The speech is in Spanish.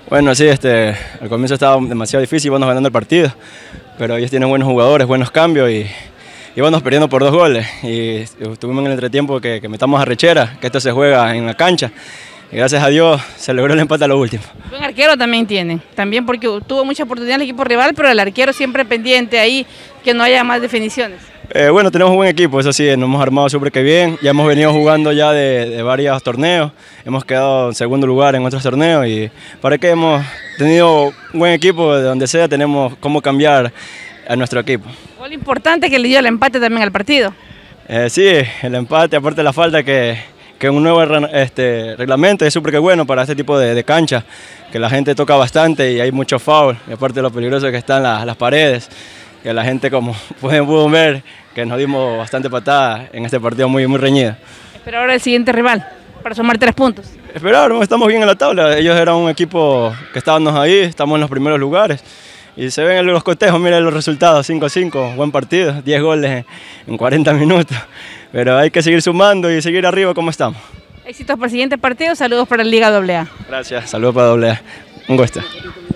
Bueno, sí, al comienzo estaba demasiado difícil, íbamos ganando el partido, pero ellos tienen buenos jugadores, buenos cambios y íbamos perdiendo por 2 goles. Y tuvimos en el entretiempo que metamos a Rechera, que esto se juega en la cancha. Y gracias a Dios se logró el empate a lo último. Buen arquero también tiene, también porque tuvo mucha oportunidad el equipo rival, pero el arquero siempre pendiente ahí, que no haya más definiciones. Bueno, tenemos un buen equipo, eso sí, nos hemos armado súper que bien, ya hemos venido jugando ya de varios torneos, hemos quedado en segundo lugar en otros torneos y para que hemos tenido un buen equipo, de donde sea tenemos cómo cambiar a nuestro equipo. Gol importante que le dio el empate también al partido. Sí, el empate, aparte de la falta que un nuevo reglamento es súper que bueno para este tipo de cancha, que la gente toca bastante y hay mucho foul, y aparte de lo peligroso que están las paredes, que la gente como pueden ver que nos dimos bastante patadas en este partido muy reñido. Espera ahora el siguiente rival para sumar 3 puntos. Esperar, estamos bien en la tabla, ellos eran un equipo que estábamos ahí, estamos en los primeros lugares y se ven los cotejos, miren los resultados, 5-5, buen partido, 10 goles en 40 minutos, pero hay que seguir sumando y seguir arriba como estamos. Éxitos para el siguiente partido, saludos para la Liga AA. Gracias, saludos para AA, un gusto.